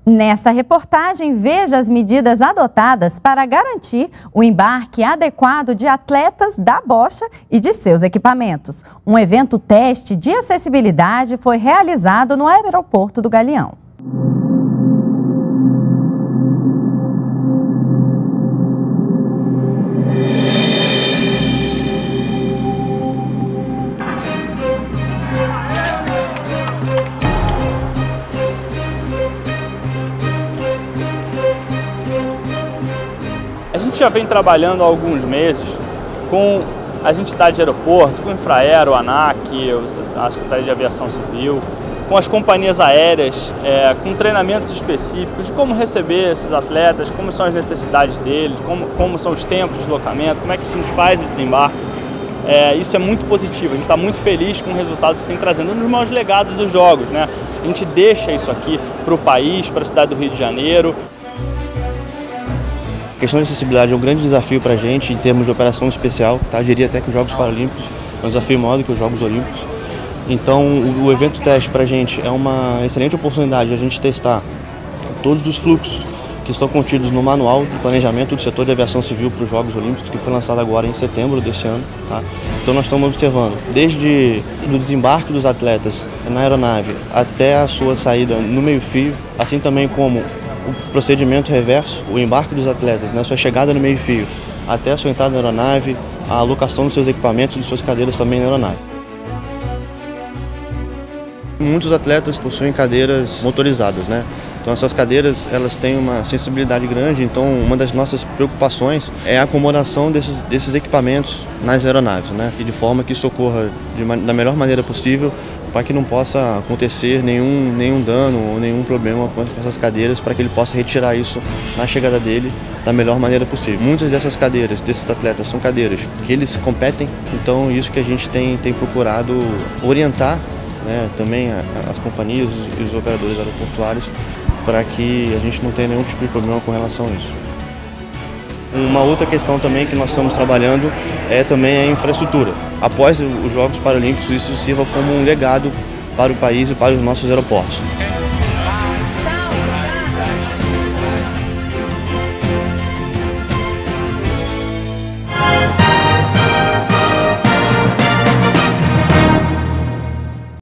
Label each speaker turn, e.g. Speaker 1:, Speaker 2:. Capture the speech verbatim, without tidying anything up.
Speaker 1: Nesta reportagem, veja as medidas adotadas para garantir o embarque adequado de atletas da bocha e de seus equipamentos. Um evento teste de acessibilidade foi realizado no aeroporto do Galeão.
Speaker 2: A gente já vem trabalhando há alguns meses com as entidades de aeroporto, com o Infraero, a ANAC, a Secretaria de Aviação Civil, com as companhias aéreas, é, com treinamentos específicos de como receber esses atletas, como são as necessidades deles, como, como são os tempos de deslocamento, como é que se faz o desembarque. É, isso é muito positivo, a gente está muito feliz com o resultado que tem trazendo, um dos maiores legados dos Jogos, né? A gente deixa isso aqui para o país, para a cidade do Rio de Janeiro.
Speaker 3: A questão de acessibilidade é um grande desafio para a gente em termos de operação especial, tá? Eu diria até que os Jogos Paralímpicos é um desafio maior do que os Jogos Olímpicos. Então o, o evento teste para a gente é uma excelente oportunidade de a gente testar todos os fluxos que estão contidos no manual de planejamento do setor de aviação civil para os Jogos Olímpicos, que foi lançado agora em setembro desse ano. Tá? Então nós estamos observando desde o desembarque dos atletas na aeronave até a sua saída no meio-fio, assim também como o procedimento reverso, o embarque dos atletas, na sua chegada no meio-fio, até a sua entrada na aeronave, a alocação dos seus equipamentos e de suas cadeiras também na aeronave. Muitos atletas possuem cadeiras motorizadas, né? Então essas cadeiras elas têm uma sensibilidade grande, então uma das nossas preocupações é a acomodação desses, desses equipamentos nas aeronaves, né? E de forma que isso ocorra de uma, da melhor maneira possível, para que não possa acontecer nenhum, nenhum dano ou nenhum problema com essas cadeiras, para que ele possa retirar isso na chegada dele da melhor maneira possível. Muitas dessas cadeiras, desses atletas, são cadeiras que eles competem, então isso que a gente tem, tem procurado orientar, né, também as companhias e os operadores aeroportuários, para que a gente não tenha nenhum tipo de problema com relação a isso. Uma outra questão também que nós estamos trabalhando é também a infraestrutura. Após os Jogos Paralímpicos, isso sirva como um legado para o país e para os nossos aeroportos.